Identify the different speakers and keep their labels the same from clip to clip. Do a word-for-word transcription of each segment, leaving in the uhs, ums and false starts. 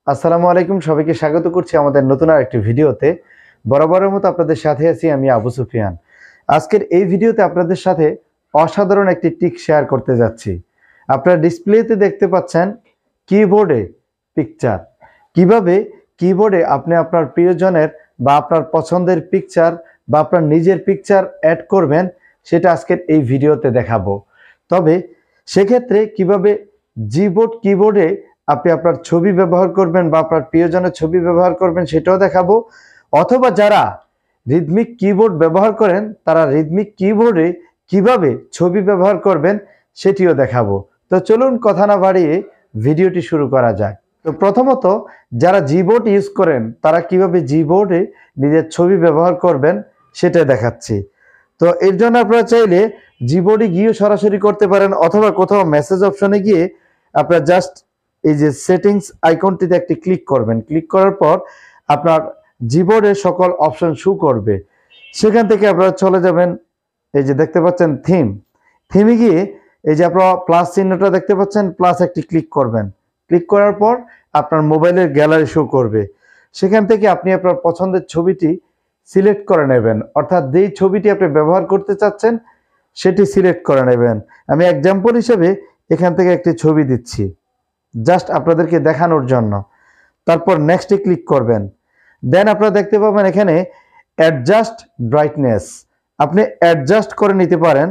Speaker 1: আসসালামু আলাইকুম, সবাইকে স্বাগত করছি আমাদের নতুন আরেকটি ভিডিওতে। বরাবরের মতো আপনাদের সাথে আছি আমি আবু সুফিয়ান। আজকের এই ভিডিওতে আপনাদের সাথে অসাধারণ একটি টিক শেয়ার করতে যাচ্ছি। আপনারা ডিসপ্লেতে দেখতে পাচ্ছেন কিবোর্ডে পিকচার। কিভাবে কিবোর্ডে আপনি আপনার প্রিয়জনের বা আপনার পছন্দের পিকচার বা আপনার নিজের পিকচার অ্যাড করবেন সেটা আজকের এই ভিডিওতে দেখাবো। তবে সেক্ষেত্রে কিভাবে জিবোর্ড কিবোর্ডে আপনি আপনার ছবি ব্যবহার করবেন বা আপনার প্রিয়জনের ছবি ব্যবহার করবেন সেটাও দেখাবো। অথবা যারা রিদমিক কিবোর্ড ব্যবহার করেন তারা রিদমিক কিবোর্ডে কিভাবে ছবি ব্যবহার করবেন সেটিও দেখাবো। তো চলুন কথা না বাড়িয়ে ভিডিওটি শুরু করা যাক। তো প্রথমত যারা জিবোর্ড ইউজ করেন তারা কিভাবে জিবোর্ডে নিজের ছবি ব্যবহার করবেন সেটা দেখাচ্ছি। তো এর জন্য আপনারা চাইলে জিবোর্ডে গিয়ে সরাসরি করতে পারেন, অথবা কোথাও মেসেজ অপশনে গিয়ে আপনারা জাস্ট এই যে সেটিংস আইকনটিতে একটি ক্লিক করবেন। ক্লিক করার পর আপনার জিবোর্ডের সকল অপশন শো করবে। সেখান থেকে আপনারা চলে যাবেন, এই যে দেখতে পাচ্ছেন থিম। থিমে গিয়ে এই যে আপনারা প্লাস চিহ্নটা দেখতে পাচ্ছেন, প্লাস একটি ক্লিক করবেন। ক্লিক করার পর আপনার মোবাইলের গ্যালারি শো করবে। সেখান থেকে আপনি আপনার পছন্দের ছবিটি সিলেক্ট করে নেবেন, অর্থাৎ যেই ছবিটি আপনি ব্যবহার করতে চাচ্ছেন সেটি সিলেক্ট করে নেবেন। আমি এক্সাম্পল হিসেবে এখান থেকে একটি ছবি দিচ্ছি জাস্ট আপনাদেরকে দেখানোর জন্য। তারপর নেক্সটে ক্লিক করবেন। দেন আপনারা দেখতে পাবেন এখানে অ্যাডজাস্ট ব্রাইটনেস, আপনি অ্যাডজাস্ট করে নিতে পারেন।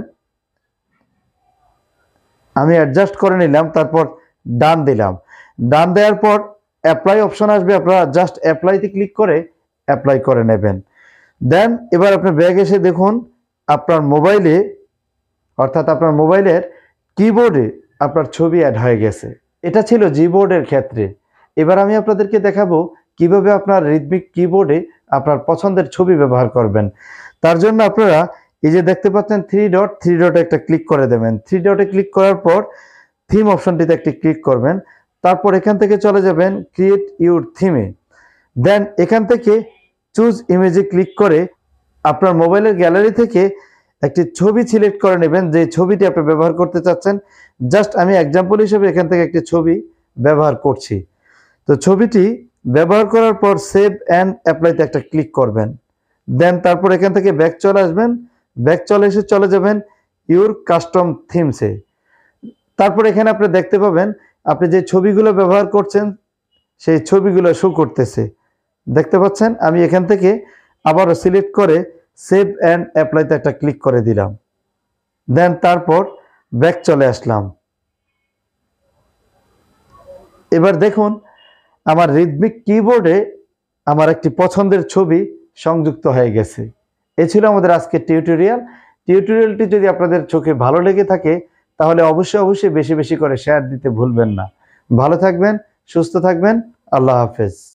Speaker 1: আমি অ্যাডজাস্ট করে নিলাম, তারপর ডান দিলাম। ডান দেওয়ার পর অ্যাপ্লাই অপশন আসবে, আপনারা জাস্ট অ্যাপ্লাইতে ক্লিক করে অ্যাপ্লাই করে নেবেন। দেন এবার আপনি ব্যাগ এসে দেখুন আপনার মোবাইলে, অর্থাৎ আপনার মোবাইলের কিবোর্ডে আপনার ছবি অ্যাড হয়ে গেছে। এটা ছিল জিবোর্ডের ক্ষেত্রে। এবার আমি আপনাদেরকে দেখাবো কিভাবে আপনার রিদমিক কিবোর্ডে আপনার পছন্দের ছবি ব্যবহার করবেন। তার জন্য আপনারা এই যে দেখতে পাচ্ছেন থ্রি ডট, থ্রি ডটে একটা ক্লিক করে দেবেন। থ্রি ডটে ক্লিক করার পর থিম অপশনটিতে একটি ক্লিক করবেন। তারপর এখান থেকে চলে যাবেন ক্রিয়েট ইউর থিমে। দেন এখান থেকে চুজ ইমেজে ক্লিক করে আপনার মোবাইলের গ্যালারি থেকে একটি ছবি সিলেক্ট করে নেবেন, যে ছবিটি আপনি ব্যবহার করতে চাচ্ছেন। জাস্ট আমি এক্সাম্পল হিসেবে এখান থেকে একটি ছবি ব্যবহার করছি। তো ছবিটি ব্যবহার করার পর সেভ অ্যান্ড অ্যাপ্লাইতে একটা ক্লিক করবেন। দেন তারপর এখান থেকে ব্যাক চলে আসবেন। ব্যাক চলে এসে চলে যাবেন ইউর কাস্টম থিমসে। তারপর এখানে আপনি দেখতে পাবেন আপনি যে ছবিগুলো ব্যবহার করছেন সেই ছবিগুলো শো করতেছে, দেখতে পাচ্ছেন। আমি এখান থেকে আবারও সিলেক্ট করে সেভ অ্যান্ড অ্যাপ্লাইতে একটা ক্লিক করে দিলাম। দেন তারপর ব্যাক চলে আসলাম। এবার দেখুন আমার রিদমিক কিবোর্ডে আমার একটি পছন্দের ছবি সংযুক্ত হয়ে গেছে। এ ছিল আমাদের আজকের টিউটোরিয়াল। টিউটোরিয়ালটি যদি আপনাদের চোখে ভালো লেগে থাকে তাহলে অবশ্যই অবশ্যই বেশি বেশি করে শেয়ার দিতে ভুলবেন না। ভালো থাকবেন, সুস্থ থাকবেন, আল্লাহ হাফেজ।